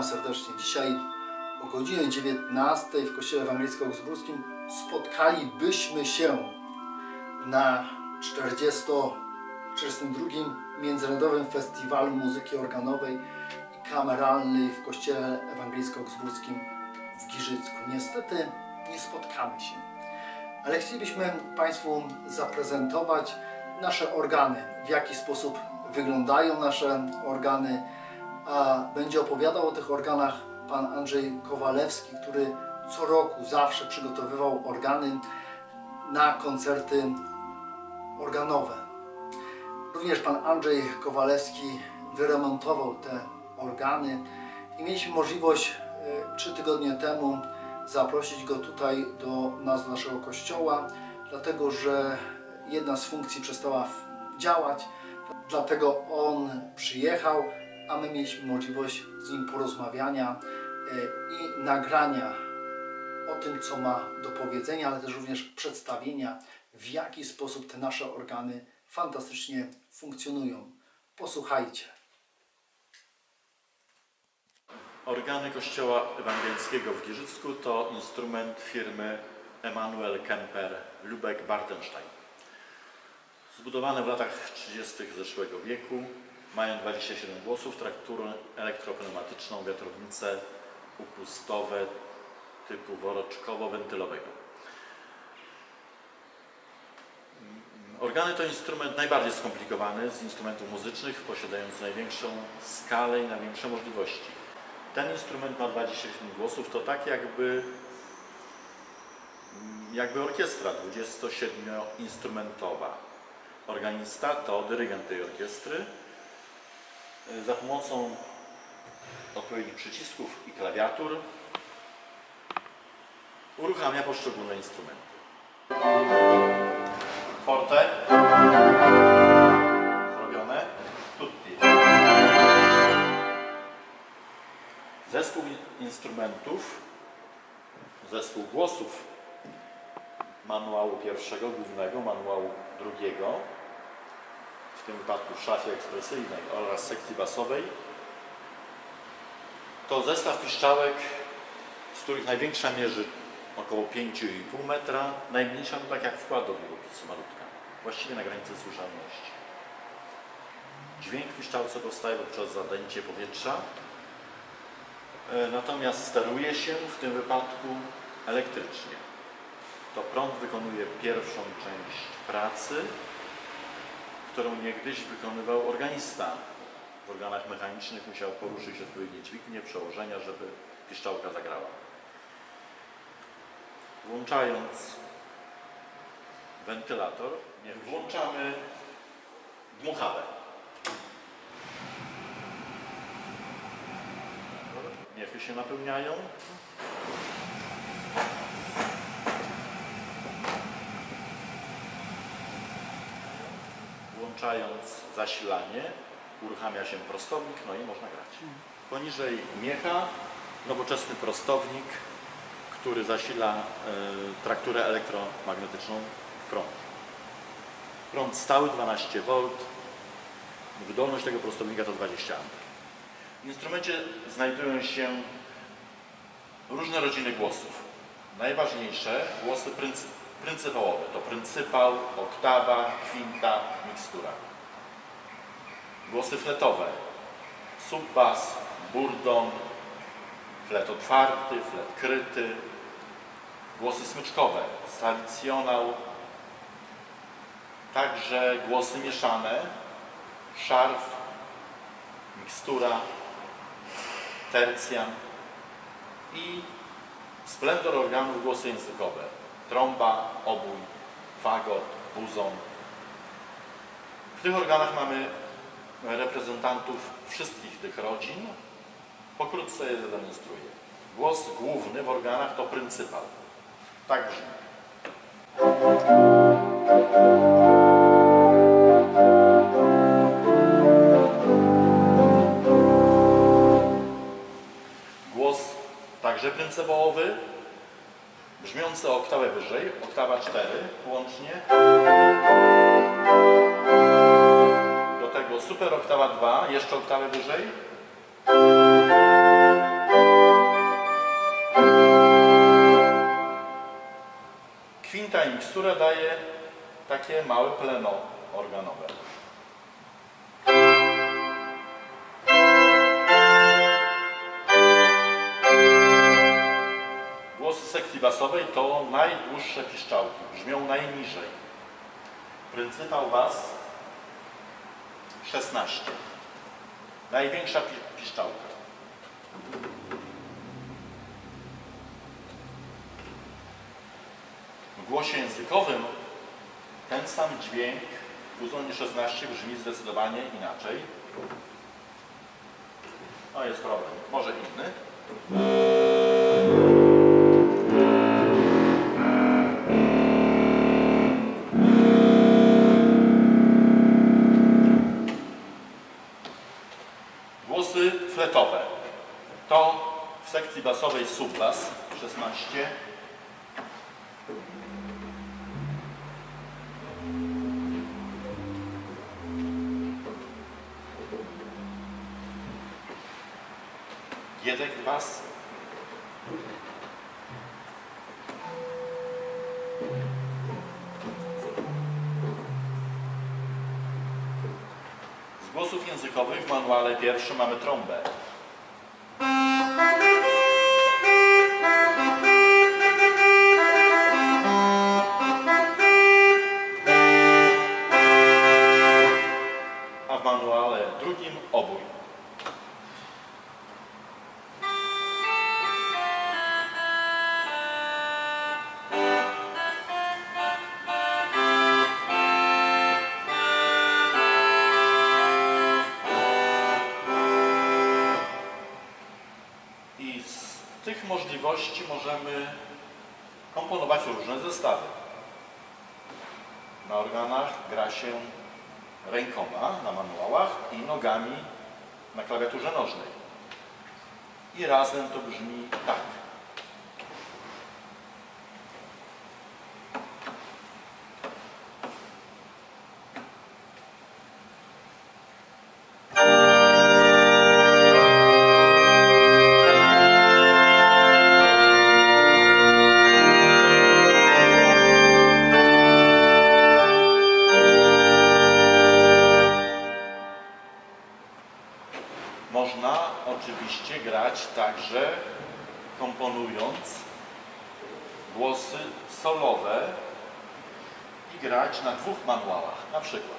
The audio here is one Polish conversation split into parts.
serdecznie. Dzisiaj o godzinie 19 w Kościele Ewangelicko-Augsburskim spotkalibyśmy się na 42. Międzynarodowym Festiwalu Muzyki Organowej i Kameralnej w Kościele Ewangelicko-Augsburskim w Giżycku. Niestety nie spotkamy się, ale chcielibyśmy Państwu zaprezentować nasze organy, w jaki sposób wyglądają nasze organy, a będzie opowiadał o tych organach pan Andrzej Kowalewski, który co roku zawsze przygotowywał organy na koncerty organowe. Również pan Andrzej Kowalewski wyremontował te organy i mieliśmy możliwość 3 tygodnie temu zaprosić go tutaj do nas, do naszego kościoła, dlatego że jedna z funkcji przestała działać, dlatego on przyjechał, a my mieliśmy możliwość z nim porozmawiania i nagrania o tym, co ma do powiedzenia, ale też również przedstawienia, w jaki sposób te nasze organy fantastycznie funkcjonują. Posłuchajcie. Organy Kościoła Ewangelickiego w Giżycku to instrument firmy Emanuel Kemper Lübeck-Bartenstein. Zbudowane w latach 30. zeszłego wieku, mają 27 głosów, trakturę elektropneumatyczną, wiatrownice upustowe typu woroczkowo-wentylowego. Organy to instrument najbardziej skomplikowany z instrumentów muzycznych, posiadający największą skalę i największe możliwości. Ten instrument ma 27 głosów, to tak jakby orkiestra 27-instrumentowa. Organista to dyrygent tej orkiestry. Za pomocą odpowiednich przycisków i klawiatur uruchamia poszczególne instrumenty. Forte, zrobione, tutti. Zespół instrumentów, zespół głosów manuału pierwszego, głównego, manuału drugiego, w tym wypadku w szafie ekspresyjnej oraz sekcji basowej, to zestaw piszczałek, z których największa mierzy około 5,5 metra, najmniejsza to tak jak wkład do długopisu, malutka, właściwie na granicy słyszalności. Dźwięk w piszczałce powstaje poprzez zadęcie powietrza, natomiast steruje się w tym wypadku elektrycznie. To prąd wykonuje pierwszą część pracy, którą niegdyś wykonywał organista. W organach mechanicznych musiał poruszyć odpowiednie dźwignie, przełożenia, żeby piszczałka zagrała. Włączając wentylator, włączamy dmuchawę. Miechy się napełniają. Włączając zasilanie, uruchamia się prostownik, no i można grać. Poniżej miecha nowoczesny prostownik, który zasila trakturę elektromagnetyczną w prąd. Prąd stały 12 V, wydolność tego prostownika to 20 A. W instrumencie znajdują się różne rodziny głosów. Najważniejsze głosy pryncypałowe to pryncypał, oktawa, kwinta, mikstura. Głosy fletowe, subbas, burdon, flet otwarty, flet kryty. Głosy smyczkowe, salicjonał, także głosy mieszane, szarf, mikstura, tercjan i splendor organów głosy językowe. Trąba, obój, fagot, buzon. W tych organach mamy reprezentantów wszystkich tych rodzin. Pokrótce je zademonstruję. Głos główny w organach to pryncypał. Tak brzmi. Głos także pryncypałowy, brzmiący o oktawę wyżej, oktawa 4 łącznie. Do tego super oktawa 2, jeszcze oktawę wyżej. Kwinta i mikstura daje takie małe pleno organowe. Głosy sekcji basowej to najdłuższe piszczałki, brzmią najniżej. Pryncypał bas 16. Największa piszczałka. W głosie językowym ten sam dźwięk w uzonie 16 brzmi zdecydowanie inaczej. No jest problem, może inny. Głosy fletowe to w sekcji basowej subbas 16. Giedek bas. Z głosów językowych w manuale pierwszym mamy trąbę. A w manuale drugim obój. I z tych możliwości możemy komponować różne zestawy. Na organach gra się rękoma na manuałach i nogami na klawiaturze nożnej. I razem to brzmi tak. Można oczywiście grać także komponując głosy solowe i grać na dwóch manuałach, na przykład.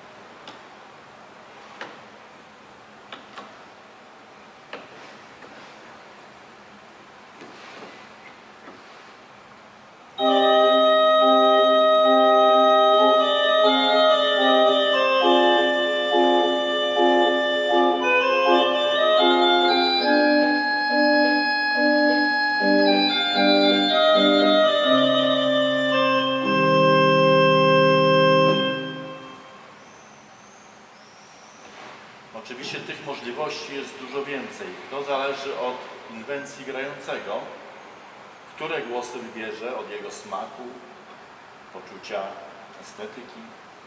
Oczywiście tych możliwości jest dużo więcej. To zależy od inwencji grającego, które głosy wybierze, od jego smaku, poczucia estetyki.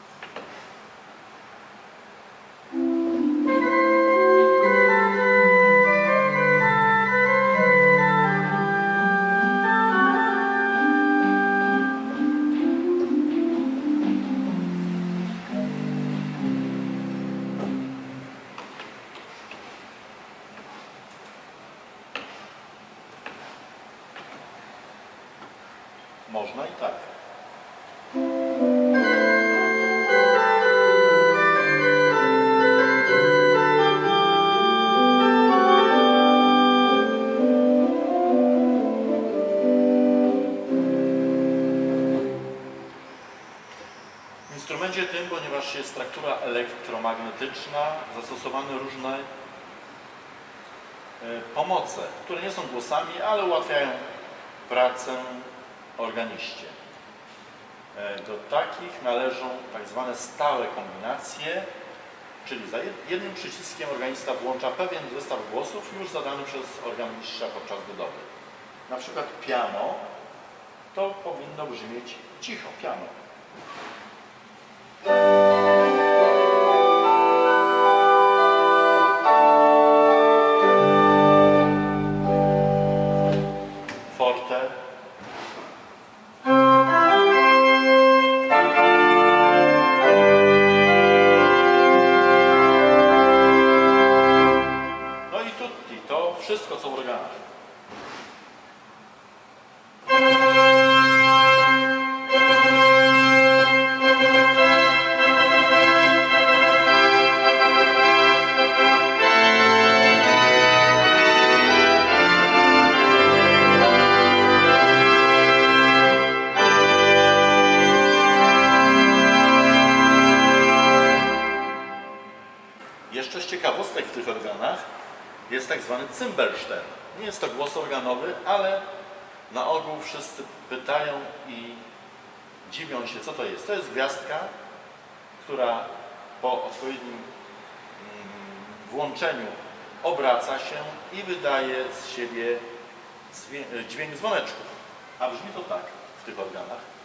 Można i tak. W instrumencie tym, ponieważ jest traktura elektromagnetyczna, zastosowane różne pomoce, które nie są głosami, ale ułatwiają pracę organiście. Do takich należą tak zwane stałe kombinacje, czyli za jednym przyciskiem organista włącza pewien zestaw głosów już zadany przez organista podczas budowy. Na przykład piano to powinno brzmieć cicho, piano. Forte. tak zwany cymbelsztern. Nie jest to głos organowy, ale na ogół wszyscy pytają i dziwią się, co to jest. To jest gwiazdka, która po odpowiednim włączeniu obraca się i wydaje z siebie dźwięk dzwoneczków. A brzmi to tak w tych organach.